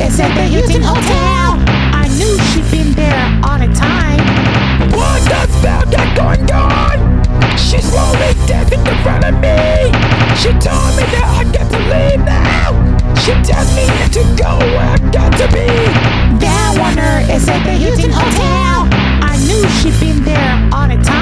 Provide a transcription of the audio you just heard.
is at the Hilton Hotel. I knew she'd been there all the time. What the spell got going on? She's slowly dancing in front of me. She told me that I got to leave now. She tells me to go where I got to be. That wonder is at the Hilton Hotel. I knew she'd been there all the time.